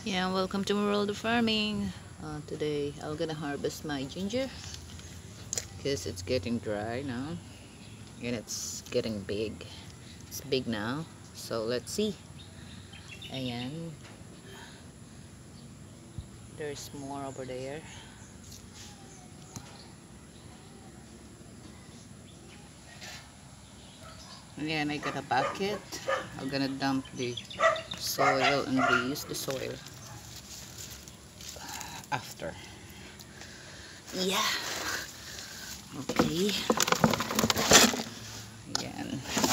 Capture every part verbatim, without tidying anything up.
Yeah, welcome to my world of farming. Uh, today I'm gonna harvest my ginger because it's getting dry now and it's getting big. It's big now, so let's see. Ayan, there's more over there. Ayan, I got a bucket. I'm gonna dump the soil and reuse the soil after. Yeah. Okay. Ayan.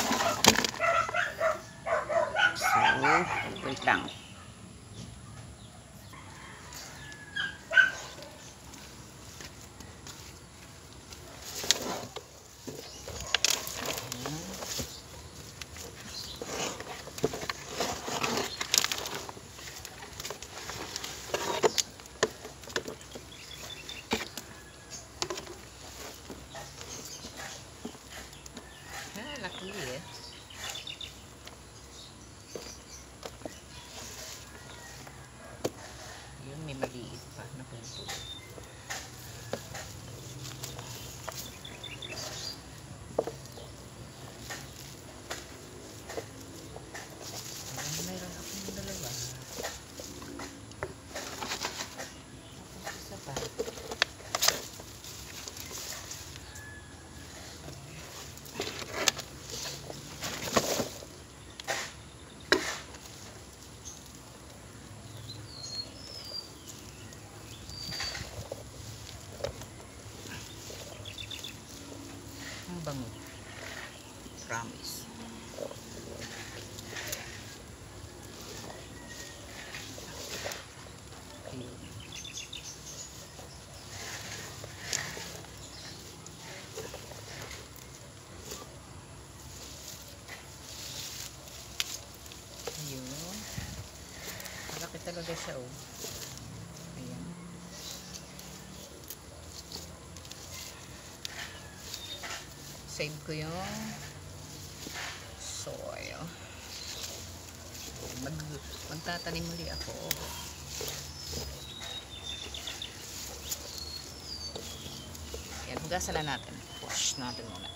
So, wait lang. Ah, laki eh. Yun, may maliit pa na punto. Meron akong dalawa. Isa pa. Ang bango. Promise. Ayun. Malaki talaga siya, oh. Ayan. Save ko yung soil. Mag magtatanim muli ako. Ayan, hugasan lang natin. Wash natin muna.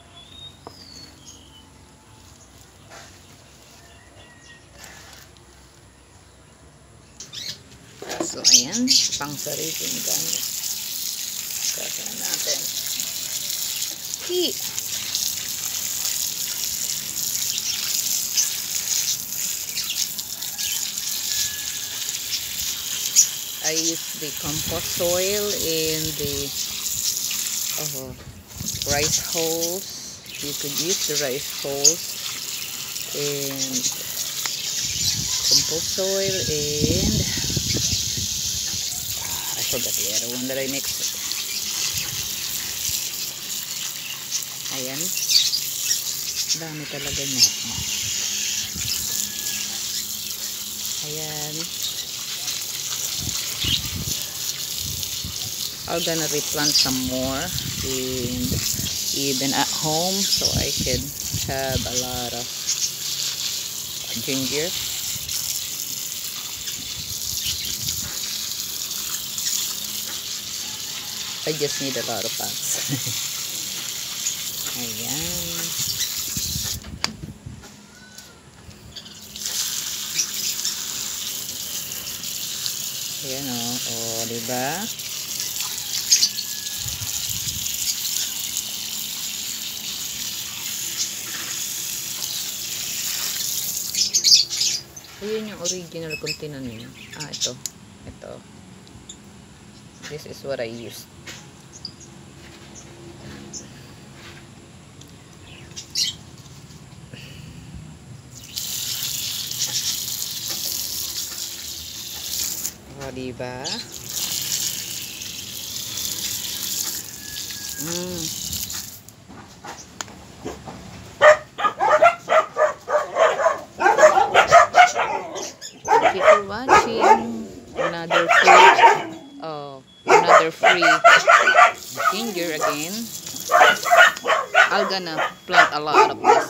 So, ayan. Pang sariling gamit. Hugasan natin. Hi! I use the compost soil in the uh, rice holes. You could use the rice holes and compost soil and ah, I forgot the other one that I mixed. Ayan. Dami talaga niya. Ayan. I'm gonna replant some more and even at home so I can have a lot of ginger. I just need a lot of pots. Ayan. Ayan o. O, diba? Ayan yung original kung tinanim. Ah, ito. Ito. This is what I used. O, diba? Mm. Thank you for watching. Another free, oh, another free ginger again. I'm gonna plant a lot of this.